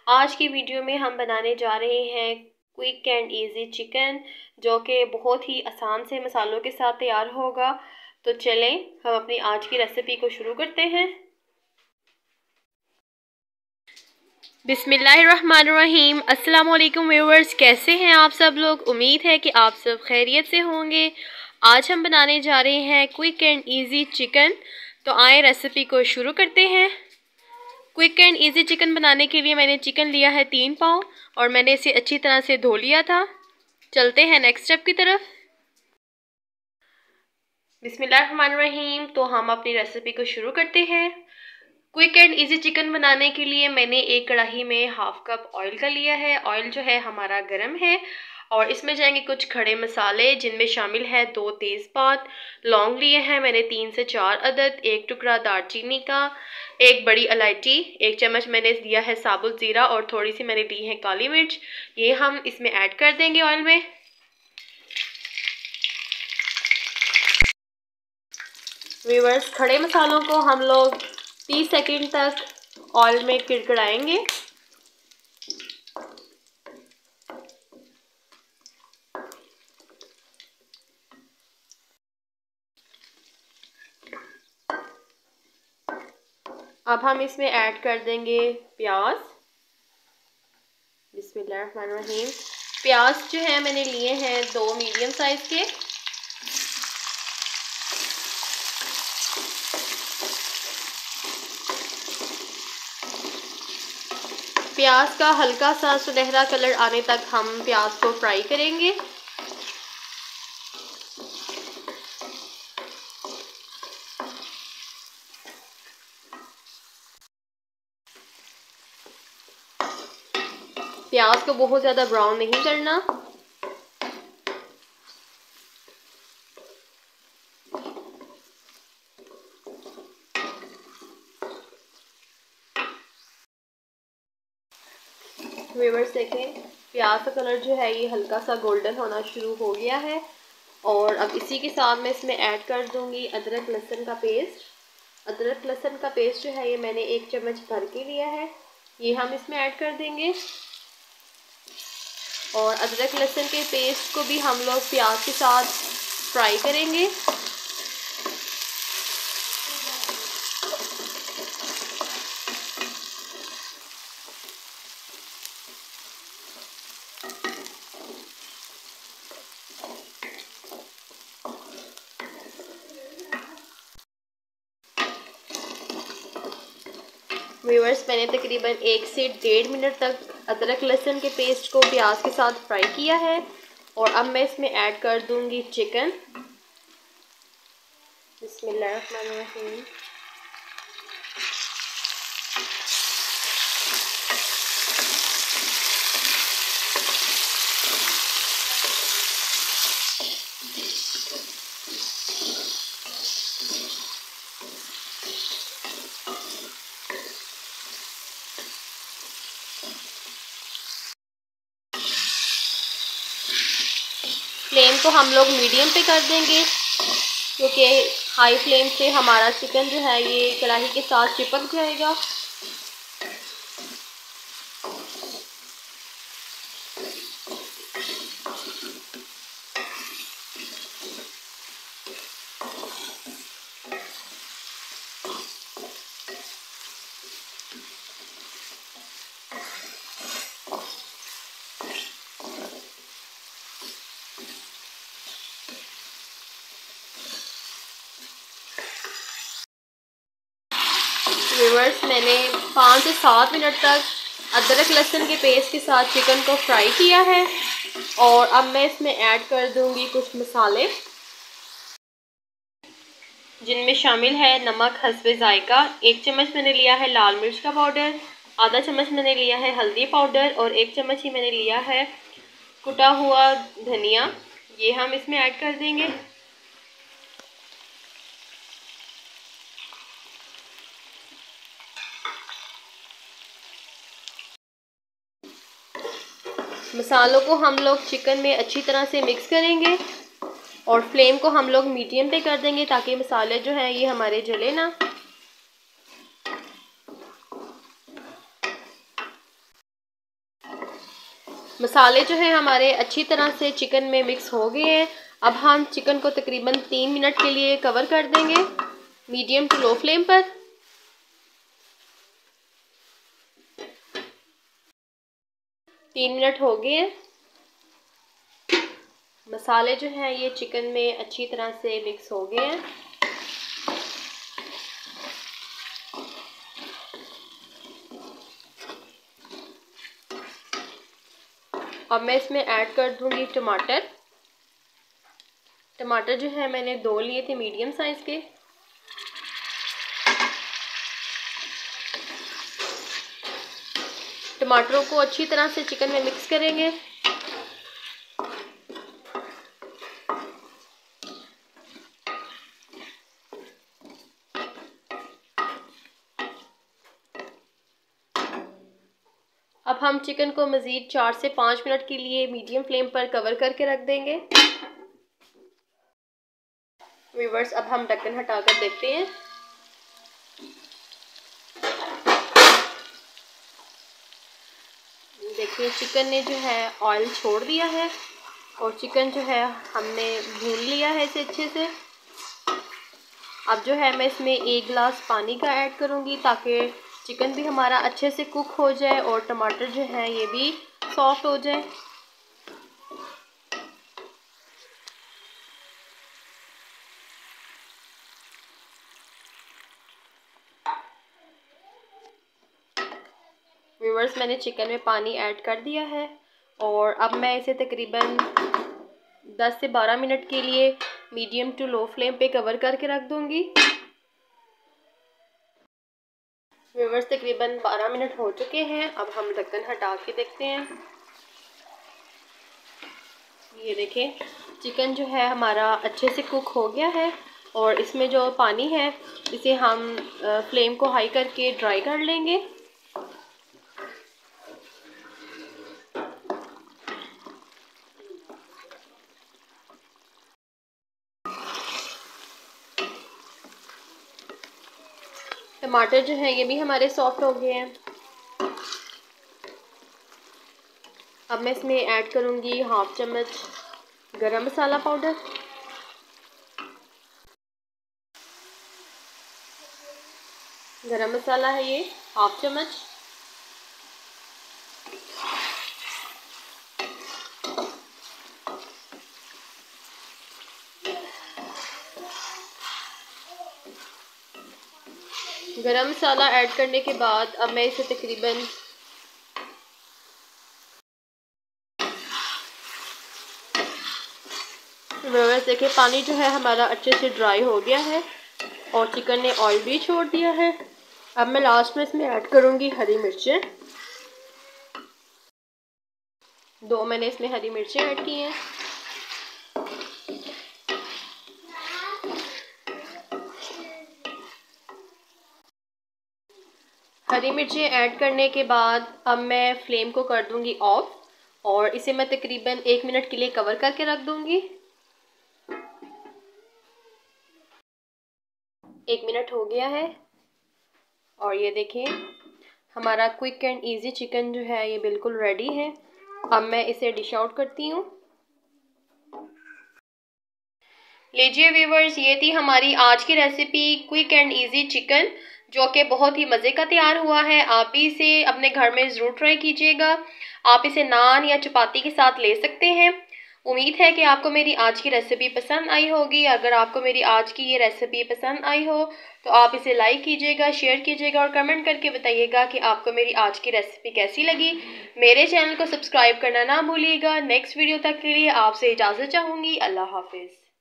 आज की वीडियो में हम बनाने जा रहे हैं क्विक एंड इजी चिकन, जो कि बहुत ही आसान से मसालों के साथ तैयार होगा। तो चलें हम अपनी आज की रेसिपी को शुरू करते हैं। बिस्मिल्लाहिर्रहमानिर्रहीम। अस्सलाम वालेकुम व्यूअर्स, कैसे हैं आप सब लोग? उम्मीद है कि आप सब खैरियत से होंगे। आज हम बनाने जा रहे हैं क्विक एंड इजी चिकन। तो आए रेसिपी को शुरू करते हैं। क्विक एंड इजी चिकन बनाने के लिए मैंने चिकन लिया है 3 पाव और मैंने इसे अच्छी तरह से धो लिया था। चलते हैं नेक्स्ट स्टेप की तरफ। बिस्मिल्लाहिर्रहमानिर्रहीम। तो हम अपनी रेसिपी को शुरू करते हैं। क्विक एंड इजी चिकन बनाने के लिए मैंने एक कढ़ाई में हाफ कप ऑयल का लिया है। ऑयल जो है हमारा गर्म है और इसमें जाएंगे कुछ खड़े मसाले, जिनमें शामिल है 2 तेज़पात, लौंग लिए हैं मैंने 3 से 4 अदद, 1 टुकड़ा दालचीनी का, 1 बड़ी इलायची, 1 चम्मच मैंने दिया है साबुत ज़ीरा और थोड़ी सी मैंने ली है काली मिर्च। ये हम इसमें ऐड कर देंगे ऑयल में। व्यूअर्स, खड़े मसालों को हम लोग 30 सेकंड तक ऑयल में किड़किड़ाएंगे। अब हम इसमें ऐड कर देंगे प्याज। बिस्मिल्लाहिर्रहमानिर्रहीम। प्याज जो है मैंने लिए हैं 2 मीडियम साइज के। प्याज का हल्का सा सुनहरा कलर आने तक हम प्याज को फ्राई करेंगे। प्याज को बहुत ज़्यादा ब्राउन नहीं करना। व्यूअर्स देखें, प्याज का कलर जो है ये हल्का सा गोल्डन होना शुरू हो गया है। और अब इसी के साथ मैं इसमें ऐड कर दूंगी अदरक लहसुन का पेस्ट। अदरक लहसुन का पेस्ट जो है ये मैंने 1 चम्मच भर के लिया है, ये हम इसमें ऐड कर देंगे। और अदरक लहसुन के पेस्ट को भी हम लोग प्याज के साथ फ्राई करेंगे। व्यूअर्स, मैंने तकरीबन 1 से 1.5 मिनट तक अदरक लहसुन के पेस्ट को प्याज के साथ फ्राई किया है। और अब मैं इसमें ऐड कर दूंगी चिकन। बिस्मिल्लाहिर्रहमानिर्रहीम। फ्लेम को हम लोग मीडियम पे कर देंगे, क्योंकि हाई फ्लेम से हमारा चिकन जो है ये कढ़ाई के साथ चिपक जाएगा। व्यूअर्स, मैंने 5 से 7 मिनट तक अदरक लहसुन के पेस्ट के साथ चिकन को फ्राई किया है। और अब मैं इसमें ऐड कर दूंगी कुछ मसाले, जिनमें शामिल है नमक हस्बे जायका, 1 चम्मच मैंने लिया है लाल मिर्च का पाउडर, आधा चम्मच मैंने लिया है हल्दी पाउडर और 1 चम्मच ही मैंने लिया है कुटा हुआ धनिया। ये हम इसमें ऐड कर देंगे। मसालों को हम लोग चिकन में अच्छी तरह से मिक्स करेंगे और फ्लेम को हम लोग मीडियम पे कर देंगे, ताकि मसाले जो हैं ये हमारे जले ना। मसाले जो हैं हमारे अच्छी तरह से चिकन में मिक्स हो गए हैं। अब हम चिकन को तकरीबन 3 मिनट के लिए कवर कर देंगे मीडियम टू लो फ्लेम पर। तीन मिनट हो गए हैं। मसाले जो हैं ये चिकन में अच्छी तरह से मिक्स हो गए हैं। अब मैं इसमें ऐड कर दूंगी टमाटर। टमाटर जो है मैंने 2 लिए थे मीडियम साइज के। टमाटरों को अच्छी तरह से चिकन में मिक्स करेंगे। अब हम चिकन को मज़ीद 4 से 5 मिनट के लिए मीडियम फ्लेम पर कवर करके रख देंगे। व्यूअर्स, अब हम ढक्कन हटाकर देखते हैं। देखिए चिकन ने जो है ऑयल छोड़ दिया है और चिकन जो है हमने भून लिया है इसे अच्छे से। अब जो है मैं इसमें 1 गिलास पानी का ऐड करूँगी ताकि चिकन भी हमारा अच्छे से कुक हो जाए और टमाटर जो है ये भी सॉफ्ट हो जाए। व्यूअर्स, मैंने चिकन में पानी ऐड कर दिया है और अब मैं इसे तकरीबन 10 से 12 मिनट के लिए मीडियम टू लो फ्लेम पे कवर करके रख दूंगी। व्यूअर्स, तकरीबन 12 मिनट हो चुके हैं। अब हम ढक्कन हटा के देखते हैं। ये देखें चिकन जो है हमारा अच्छे से कुक हो गया है और इसमें जो पानी है इसे हम फ्लेम को हाई करके ड्राई कर लेंगे। टमाटर जो है ये भी हमारे सॉफ्ट हो गए हैं। अब मैं इसमें ऐड करूँगी 1/2 चम्मच गरम मसाला पाउडर। गरम मसाला है ये 1/2 चम्मच। गरम मसाला ऐड करने के बाद अब मैं इसे तकरीबन व्यूअर्स देखिए पानी जो है हमारा अच्छे से ड्राई हो गया है और चिकन ने ऑयल भी छोड़ दिया है। अब मैं लास्ट में इसमें ऐड करूँगी हरी मिर्चें। 2 मैंने इसमें हरी मिर्चें ऐड की हैं। हरी मिर्चें ऐड करने के बाद अब मैं फ्लेम को कर दूंगी ऑफ और इसे मैं तकरीबन 1 मिनट के लिए कवर करके रख दूंगी। 1 मिनट हो गया है और ये देखें हमारा क्विक एंड इजी चिकन जो है ये बिल्कुल रेडी है। अब मैं इसे डिश आउट करती हूँ। लीजिए व्यूवर्स, ये थी हमारी आज की recipe quick and easy chicken जो कि बहुत ही मज़े का तैयार हुआ है। आप भी इसे अपने घर में ज़रूर ट्राई कीजिएगा। आप इसे नान या चपाती के साथ ले सकते हैं। उम्मीद है कि आपको मेरी आज की रेसिपी पसंद आई होगी। अगर आपको मेरी आज की ये रेसिपी पसंद आई हो तो आप इसे लाइक कीजिएगा, शेयर कीजिएगा और कमेंट करके बताइएगा कि आपको मेरी आज की रेसिपी कैसी लगी। मेरे चैनल को सब्सक्राइब करना ना भूलिएगा। नेक्स्ट वीडियो तक के लिए आपसे इजाज़त चाहूँगी। अल्लाह हाफिज़।